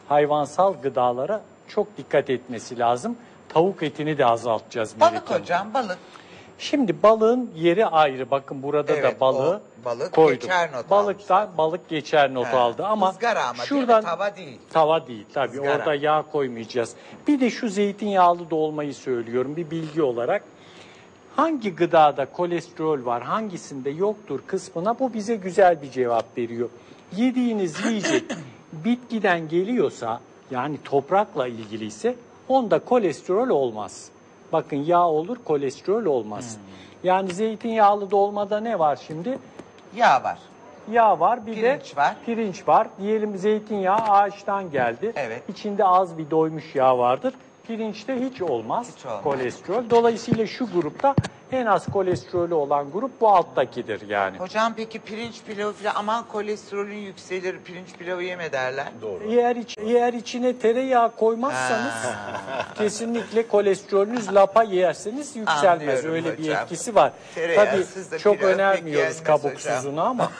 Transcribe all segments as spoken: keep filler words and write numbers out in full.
hayvansal gıdalara çok dikkat etmesi lazım. Tavuk etini de azaltacağız. Balık hocam, balık. Şimdi balığın yeri ayrı. Bakın burada Evet, da balığı balık koydum. geçer not Balıkta balık geçer notu He. aldı ama, Izgara ama şuradan değil mi? Tava değil. Tava değil tabii. Izgara. Orada yağ koymayacağız. Bir de şu zeytinyağlı dolmayı söylüyorum bir bilgi olarak. Hangi gıdada kolesterol var, hangisinde yoktur kısmına bu bize güzel bir cevap veriyor. Yediğiniz yiyecek bitkiden geliyorsa, yani toprakla ilgiliyse, onda kolesterol olmaz. Bakın yağ olur, kolesterol olmaz. Hmm. Yani zeytinyağlı dolmada ne var şimdi? Yağ var. Yağ var, bir Pirinç de var. pirinç var. Diyelim zeytinyağı ağaçtan geldi. Evet. İçinde az bir doymuş yağ vardır. Pirinçte hiç olmaz, hiç olmaz kolesterol. Dolayısıyla şu grupta en az kolesterolü olan grup bu alttakidir yani. Hocam peki pirinç pilavı falan, aman kolesterolün yükselir, pirinç pilavı yeme derler. Doğru. Eğer, iç, eğer içine tereyağı koymazsanız kesinlikle kolesterolünüz lapa yerseniz yükselmez. Anlıyorum Öyle hocam. bir etkisi var. Tereyağsız da Tabii çok pilav pek önermiyoruz yenmez kabuksuzunu ama.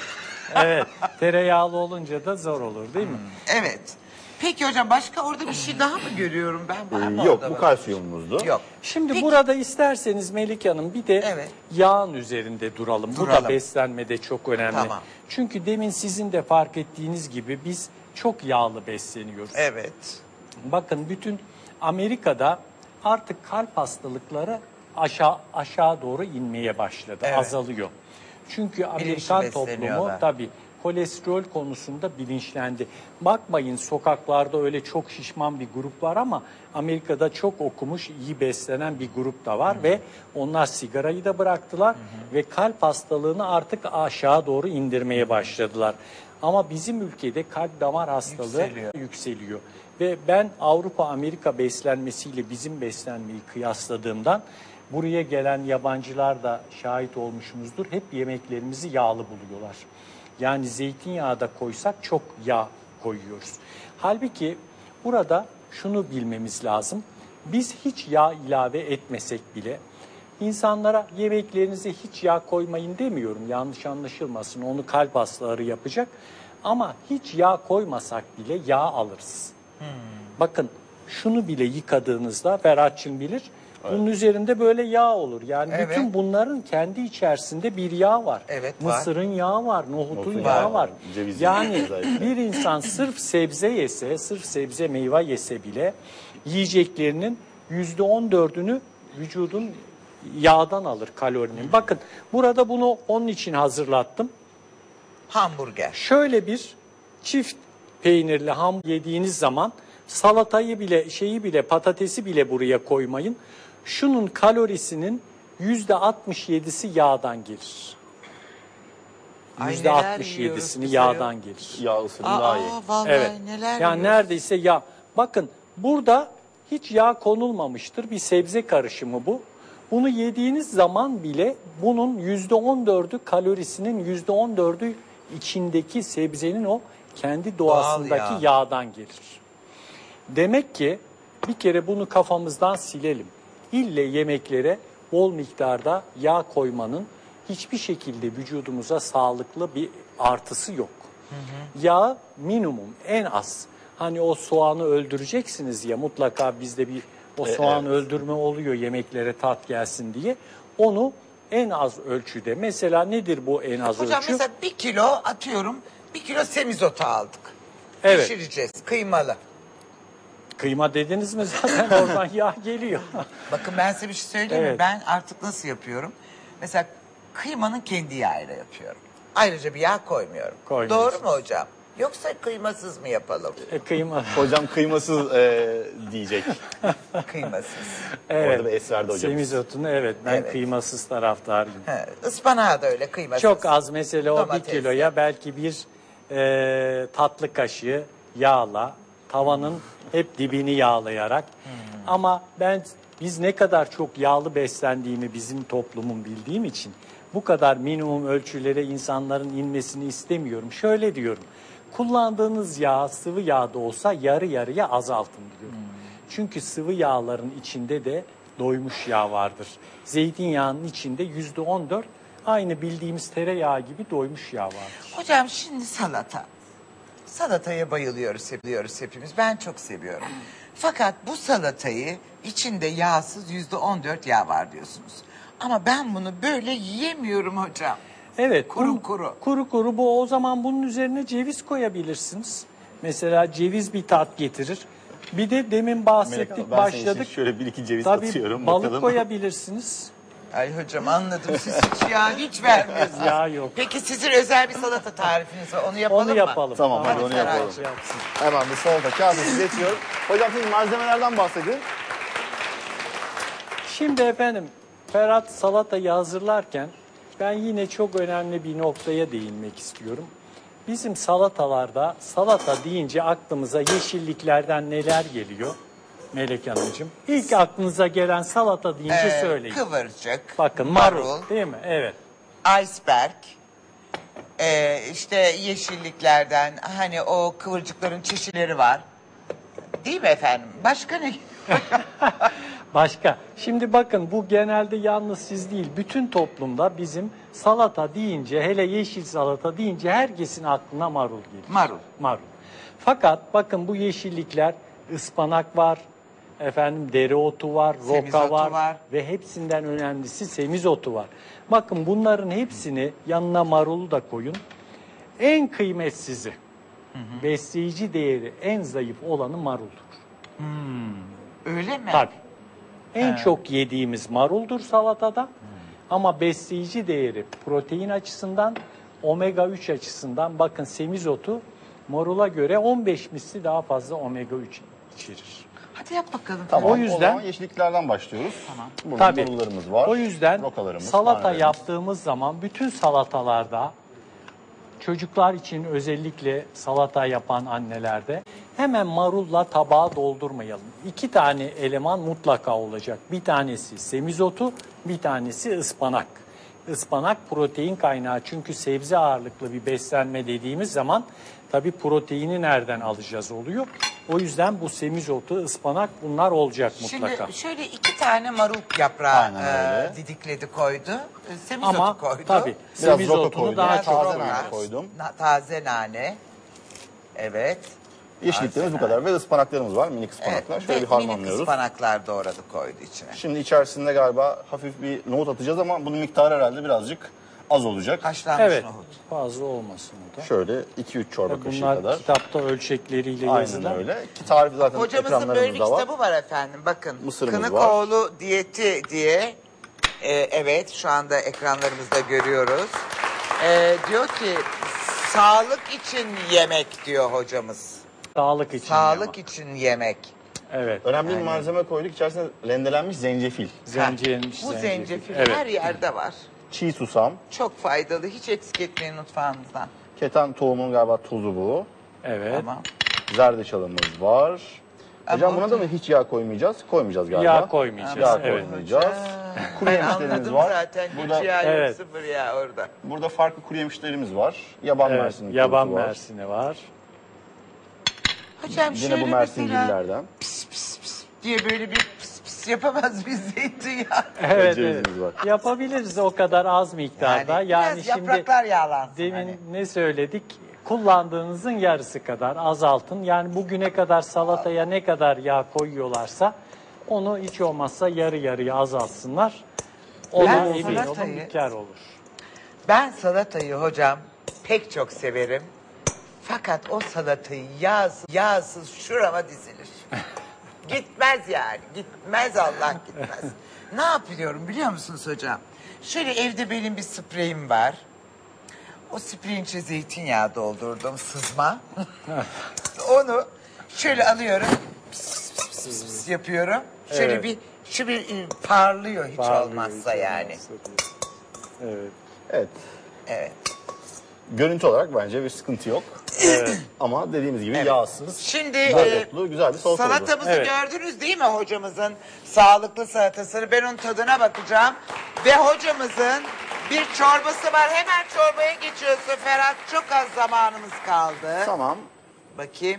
Evet, tereyağlı olunca da zor olur değil mi? Evet. Peki hocam başka orada bir şey daha mı görüyorum ben? Var mı Yok, orada bu bak- kalsiyumumuzdu. Yok. Şimdi Peki. burada isterseniz Melike Hanım bir de Evet. yağın üzerinde duralım. Bu Duralım. da beslenmede çok önemli. Tamam. Çünkü demin sizin de fark ettiğiniz gibi biz çok yağlı besleniyoruz. Evet. Bakın bütün Amerika'da artık kalp hastalıkları aşağı aşağı doğru inmeye başladı, Evet. azalıyor. Çünkü Amerikan toplumu besleniyorlar. tabii kolesterol konusunda bilinçlendi. Bakmayın sokaklarda öyle çok şişman bir grup var ama Amerika'da çok okumuş, iyi beslenen bir grup da var. Hı hı. Ve onlar sigarayı da bıraktılar. Hı hı. Ve kalp hastalığını artık aşağı doğru indirmeye başladılar. Ama bizim ülkede kalp damar hastalığı Yükseliyor. yükseliyor. Ve ben Avrupa-Amerika beslenmesiyle bizim beslenmeyi kıyasladığımdan buraya gelen yabancılar da şahit olmuşumuzdur. Hep yemeklerimizi yağlı buluyorlar. Yani zeytinyağı da koysak çok yağ koyuyoruz. Halbuki burada şunu bilmemiz lazım. Biz hiç yağ ilave etmesek bile insanlara yemeklerinize hiç yağ koymayın demiyorum. Yanlış anlaşılmasın, onu kalp hastaları yapacak. Ama hiç yağ koymasak bile yağ alırız. Hmm. Bakın şunu bile yıkadığınızda Ferhat'cığım bilir. Bunun evet. üzerinde böyle yağ olur. Yani evet. bütün bunların kendi içerisinde bir yağ var. Evet, var. Mısırın yağı var, nohutun Nohutun yağı yağı var. Cevizin Yani bir insan sırf sebze yese, sırf sebze meyve yese bile yiyeceklerinin yüzde on dördünü vücudun yağdan alır kalorinin. Bakın burada bunu onun için hazırlattım. Hamburger. Şöyle bir çift peynirli ham yediğiniz zaman salatayı bile, şeyi bile, patatesi bile buraya koymayın. Şunun kalorisinin yüzde altmış yedisi yağdan gelir. Yüzde altmış yedisini yağdan gelir. Yağ ısırın daha iyi. Vallahi Evet. neler Yani neredeyse yağ. Bakın burada hiç yağ konulmamıştır. Bir sebze karışımı bu. Bunu yediğiniz zaman bile bunun yüzde on dördü kalorisinin yüzde on dördü içindeki sebzenin o kendi doğasındaki yağ. yağdan gelir. Demek ki bir kere bunu kafamızdan silelim. İlle yemeklere bol miktarda yağ koymanın hiçbir şekilde vücudumuza sağlıklı bir artısı yok. Hı hı. Yağ minimum, en az. Hani o soğanı öldüreceksiniz ya, mutlaka bizde bir o soğan evet. öldürme oluyor yemeklere tat gelsin diye. Onu en az ölçüde. Mesela nedir bu en az Hocam ölçü? mesela bir kilo atıyorum, bir kilo semizotu aldık. Evet. Pişireceğiz, kıymalı. Kıyma dediniz mi zaten oradan yağ geliyor. Bakın ben size bir şey söyleyeyim Evet. mi? Ben artık nasıl yapıyorum? Mesela kıymanın kendi yağıyla yapıyorum. Ayrıca bir yağ koymuyorum. Doğru mu hocam? Yoksa kıymasız mı yapalım? E, kıyma. Hocam kıymasız e, diyecek. Kıymasız. Evet. Orada bir esrardı hocamız. Semizotunu evet ben Evet. kıymasız taraftarıyım. He, ıspanağı da öyle kıymasız. Çok az mesela o Domatesli. bir kiloya belki bir e, tatlı kaşığı yağla tavanın hep dibini yağlayarak. Hmm. Ama ben biz ne kadar çok yağlı beslendiğimi bizim toplumun bildiğim için bu kadar minimum ölçülere insanların inmesini istemiyorum. Şöyle diyorum. Kullandığınız yağ sıvı yağ da olsa yarı yarıya azaltın diyorum. Hmm. Çünkü sıvı yağların içinde de doymuş yağ vardır. Zeytinyağının içinde yüzde on dört aynı bildiğimiz tereyağı gibi doymuş yağ vardır. Hocam şimdi salata. Salataya bayılıyoruz, seviyoruz hepimiz. Ben çok seviyorum. Fakat bu salatayı içinde yağsız yüzde on dört yağ var diyorsunuz. Ama ben bunu böyle yiyemiyorum hocam. Evet. Kuru bu- kuru. Kuru kuru bu, o zaman bunun üzerine ceviz koyabilirsiniz. Mesela ceviz bir tat getirir. Bir de demin bahsettik, Melek Hanım, ben senin için başladık. şöyle bir iki ceviz Tabii atıyorum. balık bakalım. koyabilirsiniz. Ay hocam anladım, siz hiç yağ hiç vermiyorsunuz. Yağ yok. Peki sizin özel bir salata tarifiniz var, onu yapalım Onu mı? yapalım. Tamam, hadi Hadi onu Ferhat. yapalım. Yapsın. Hemen bir salata kasesi getiriyorum. Hocam siz malzemelerden bahsedin. Şimdi efendim Ferhat salatayı hazırlarken ben yine çok önemli bir noktaya değinmek istiyorum. Bizim salatalarda salata deyince aklımıza yeşilliklerden neler geliyor Melek Hanımcığım? İlk aklınıza gelen salata deyince Ee, söyleyin. Kıvırcık, Bakın marul, marul, değil mi? Evet. iceberg, ee, işte yeşilliklerden hani o kıvırcıkların çeşitleri var. Değil mi efendim? Başka ne? Başka. Şimdi bakın bu genelde yalnız siz değil, bütün toplumda bizim salata deyince, hele yeşil salata deyince herkesin aklına marul gelir. Marul. Marul. Fakat bakın bu yeşillikler, ıspanak var, efendim dereotu var, roka Semizotu var, var. ve hepsinden önemlisi semizotu var. Bakın bunların hepsini yanına marulu da koyun. En kıymetsizi, besleyici değeri en zayıf olanı maruldur. Öyle mi? Tabii. En çok yediğimiz maruldur salatada. Ama besleyici değeri protein açısından, omega üç açısından bakın semizotu marula göre on beş misli daha fazla omega üç içerir. Hadi yap bakalım. Tamam, O yüzden- o zaman yeşilliklerden başlıyoruz. Tamam. Burada Tabii. marullarımız var. O yüzden rokalarımız, salata tanelerimiz. yaptığımız zaman bütün salatalarda, çocuklar için özellikle salata yapan annelerde hemen marulla tabağı doldurmayalım. İki tane eleman mutlaka olacak. Bir tanesi semizotu, bir tanesi ıspanak. Ispanak protein kaynağı, çünkü sebze ağırlıklı bir beslenme dediğimiz zaman tabii proteini nereden alacağız oluyor. O yüzden bu semizotu, ıspanak bunlar olacak mutlaka. Şimdi şöyle iki tane marul yaprağı Aynen e, öyle. didikledi koydu. E, Semizotu Ama koydu. tabii Biraz roka semizotunu koydum. daha Biraz çok taze roka, nane koyuyoruz. koydum. na- taze nane. Evet. Yeşilliklerimiz bu Taze kadar ve ıspanaklarımız var. Minik Evet. ıspanaklar. Şöyle Ve bir minik harmanlıyoruz. ıspanaklar doğradı koydu içine. Şimdi içerisinde galiba hafif bir nohut atacağız ama bunun miktarı herhalde birazcık az olacak. Haşlanmış Evet, nohut. fazla olmasın o da. Şöyle iki üç çorba kaşığı Bunlar kadar. kitapta ölçekleriyle yazılan. Aynen öyle. Ki tarifi zaten Hocamızın böyle bir ekranlarımızda var. kitabı var efendim. Bakın. Mısırımız Kınıkoğlu Diyeti diye. e, evet şu anda ekranlarımızda görüyoruz. E, diyor ki sağlık için yemek diyor hocamız. Sağlık için. Sağlık ama. için yemek. Evet. Önemli bir malzeme koyduk. İçerisine rendelenmiş zencefil, Zencefil. Bu zencefil Evet. her yerde var. çiğ susam, Çok faydalı. Hiç eksik etmeyin mutfağınızdan. keten tohumunun galiba tozu bu. Evet. Tamam. Zerdeçalımız var. Hocam Ama buna da mı hiç yağ koymayacağız? Koymayacağız galiba. Yağ koymayacağız. Yağ Evet. koymayacağız. Kuru Ben yemişlerimiz anladım var. zaten. Burada, Hiç yağ yok, Evet. sıfır yağ orada. burada farklı kuru yemişlerimiz var. Yaban Evet. mersini Yaban kurusu var. mersini var. Hocam Yine şöyle bu mesela mersingillerden. pis pis pis diye böyle bir pis pis yapamaz biz zeytinyağı. Evet, cevizimiz evet. var. Yapabiliriz o kadar az miktarda. Yani, Yani, biraz şimdi yapraklar yağlansın. demin hani. ne söyledik? Kullandığınızın yarısı kadar azaltın. Yani bugüne kadar salataya ne kadar yağ koyuyorlarsa onu hiç olmazsa yarı yarıya azaltsınlar. Ona Ben emin olun salatayı- bir kar olur. Ben salatayı hocam pek çok severim. Fakat o salatayı yağsız, yağsız şurama dizilir. Gitmez yani. Gitmez Allah gitmez. Ne yapıyorum biliyor musunuz hocam? Şöyle evde benim bir spreyim var. O spreyin içine zeytinyağı doldurdum sızma. Onu şöyle alıyorum. Pıs pıs pıs pıs pıs yapıyorum. Şöyle Evet. bir şu bir e, parlıyor hiç Parlıyor, olmazsa hiç yani. olmazsa diye. Evet. Evet. Evet. Görüntü olarak bence bir sıkıntı yok. Ama dediğimiz gibi yağsız, Şimdi bol e, otlu, güzel bir salata oldu. salatamızı Evet. gördünüz değil mi hocamızın sağlıklı salatasını? Ben onun tadına bakacağım. Ve hocamızın bir çorbası var. Hemen çorbaya geçiyorsun Ferhat. Çok az zamanımız kaldı. Tamam. Bakayım.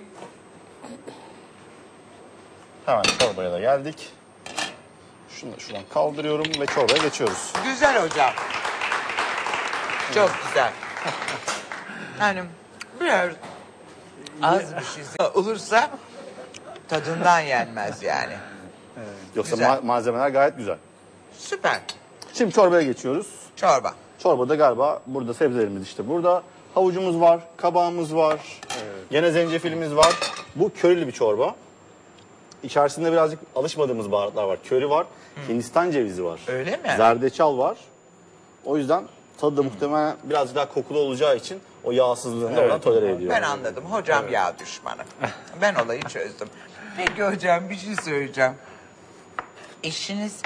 Hemen çorbaya da geldik. Şunu da şuradan kaldırıyorum ve çorbaya geçiyoruz. Güzel hocam. Çok güzel. Yani biraz Az bir şey olursa tadından yenmez yani. Yoksa Güzel. ma- malzemeler gayet güzel. Süper. Şimdi çorbaya geçiyoruz. Çorba. Çorbada galiba burada sebzelerimiz işte burada. Havucumuz var, kabağımız var. Gene zencefilimiz var. Bu körili bir çorba. İçerisinde birazcık alışmadığımız baharatlar var. Köri var, Hindistan cevizi var. Öyle mi? Zerdeçal var. O yüzden tadı da muhtemelen birazcık daha kokulu olacağı için o yağsızlığını da oradan tolere ediyor. Ben anladım. Hocam yağ düşmanı. Ben olayı çözdüm. Peki hocam bir şey söyleyeceğim. Eşiniz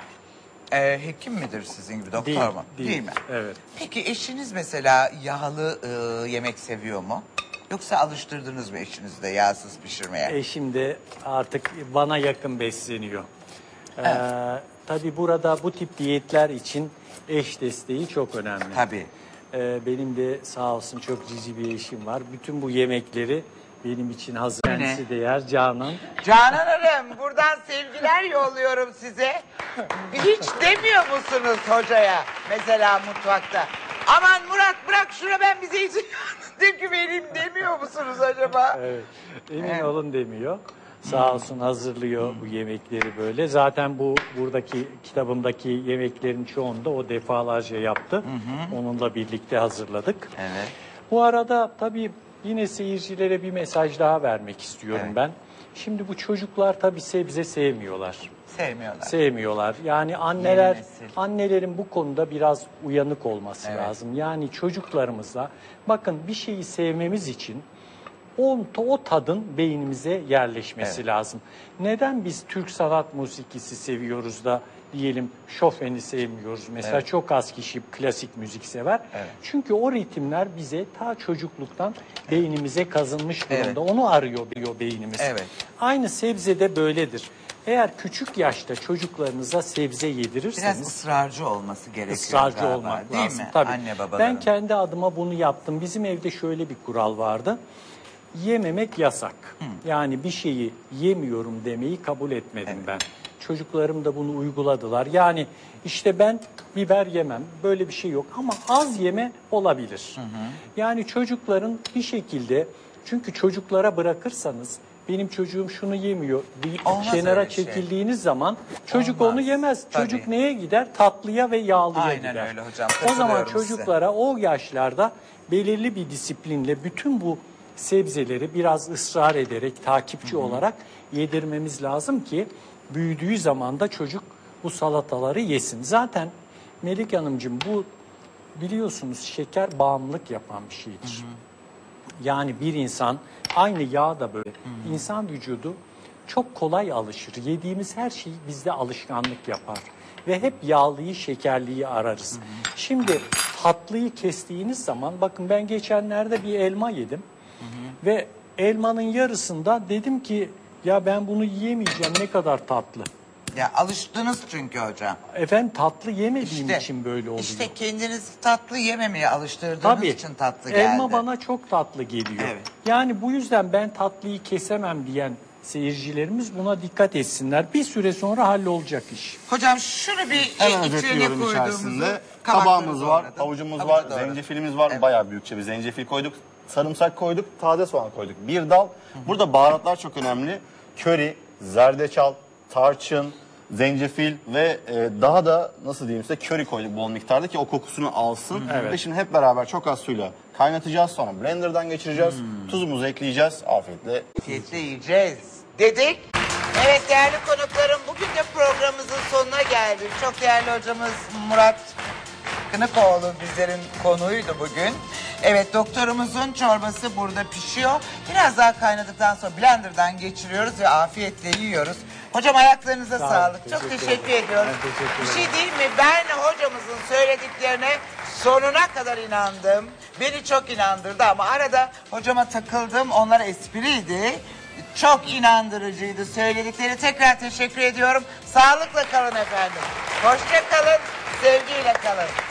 e, hekim midir sizin gibi, doktor Değil, mu? değil. mi? Evet. Peki eşiniz mesela yağlı e, yemek seviyor mu? Yoksa alıştırdınız mı eşinizi de yağsız pişirmeye? Eşim de artık bana yakın besleniyor. Ee, tabii burada bu tip diyetler için eş desteği çok önemli. Tabii. Ee, benim de sağ olsun çok cici bir eşim var. Bütün bu yemekleri benim için hazır. Ne? Kendisi de yer Canan. Canan Hanım, buradan sevgiler yolluyorum size. Hiç demiyor musunuz hocaya mesela mutfakta? Aman Murat bırak şuna, ben bize izin döküvereyim demiyor musunuz acaba? Evet. Emin Evet. olun demiyor. Sağ olsun hazırlıyor bu yemekleri böyle. Zaten bu buradaki kitabımdaki yemeklerin çoğunu da o defalarca yaptı. Onunla birlikte hazırladık. Evet. Bu arada tabii yine seyircilere bir mesaj daha vermek istiyorum Evet. ben. Şimdi bu çocuklar tabii sebze sevmiyorlar. Sevmiyorlar. Sevmiyorlar. Yani anneler, Yeni nesil. annelerin bu konuda biraz uyanık olması Evet. lazım. Yani çocuklarımızla bakın bir şeyi sevmemiz için o, o tadın beynimize yerleşmesi Evet. lazım. Neden biz Türk sanat musikisi seviyoruz da diyelim Chopin'i sevmiyoruz? Mesela Evet. çok az kişi klasik müzik sever. Evet. Çünkü o ritimler bize ta çocukluktan beynimize kazınmış Evet. durumda. Onu arıyor diyor beynimiz. Evet. Aynı sebze de böyledir. Eğer küçük yaşta çocuklarınıza sebze yedirirseniz Biraz ısrarcı olması gerekiyor ısrarcı galiba, olmak değil lazım. mi? Tabii. Anne babaların. Ben kendi adıma bunu yaptım. Bizim evde şöyle bir kural vardı. Yememek yasak. Yani bir şeyi yemiyorum demeyi kabul etmedim Evet. ben. Çocuklarım da bunu uyguladılar. Yani işte ben biber yemem. Böyle bir şey yok ama az yeme olabilir. Yani çocukların bir şekilde, çünkü çocuklara bırakırsanız benim çocuğum şunu yemiyor deyip Olmaz kenara öyle şey. çekildiğiniz zaman çocuk Olmaz. onu yemez. Tabii. Çocuk neye gider? Tatlıya ve yağlıya Aynen gider. öyle hocam, O zaman katılıyorum size. çocuklara o yaşlarda belirli bir disiplinle bütün bu sebzeleri biraz ısrar ederek, takipçi olarak yedirmemiz lazım ki büyüdüğü zaman da çocuk bu salataları yesin. Zaten Melik Hanımcığım, bu biliyorsunuz şeker bağımlılık yapan bir şeydir. Yani bir insan, aynı yağ da böyle, insan vücudu çok kolay alışır. Yediğimiz her şey bizde alışkanlık yapar. Ve hep yağlıyı, şekerliyi ararız. Şimdi tatlıyı kestiğiniz zaman, bakın ben geçenlerde bir elma yedim. Ve elmanın yarısında dedim ki ya ben bunu yiyemeyeceğim, ne kadar tatlı. Ya alıştınız çünkü hocam. Efendim tatlı yemediğim İşte, için böyle oluyor. İşte kendiniz tatlı yememeye alıştırdığınız Tabii. için tatlı geldi. Elma bana çok tatlı geliyor. Evet. Yani bu yüzden ben tatlıyı kesemem diyen seyircilerimiz buna dikkat etsinler. Bir süre sonra hallolacak iş. Hocam şunu bir Hemen içine özetliyorum koyduğumuzu, içerisinde. kabakları Kabağımız var, doğradım. havucumuz Havucu var, doğradım. zencefilimiz var. Evet. Bayağı büyükçe bir zencefil koyduk. Sarımsak koyduk, taze soğan koyduk. Bir dal. Burada baharatlar çok önemli. Köri, zerdeçal, tarçın, zencefil ve e, daha da nasıl diyeyim size, köri koyduk bol miktarda ki o kokusunu alsın. Evet. Ve şimdi hep beraber çok az suyla kaynatacağız, sonra blenderdan geçireceğiz. Tuzumuzu ekleyeceğiz. Afiyetle. Afiyetle yiyeceğiz dedik. Evet değerli konuklarım, bugün de programımızın sonuna geldik. Çok değerli hocamız Murat Kınıkoğlu bizlerin konuğuydu bugün. Evet, doktorumuzun çorbası burada pişiyor. Biraz daha kaynadıktan sonra blenderdan geçiriyoruz ve afiyetle yiyoruz. Hocam ayaklarınıza Sağ olun, sağlık. Çok teşekkür teşekkür ederim. ediyoruz. Ben teşekkür Bir ederim. şey değil mi? Ben hocamızın söylediklerine sonuna kadar inandım. Beni çok inandırdı ama arada hocama takıldım. Onlar espriydi. Çok inandırıcıydı söyledikleri. Tekrar teşekkür ediyorum. Sağlıkla kalın efendim. Hoşça kalın, sevgiyle kalın.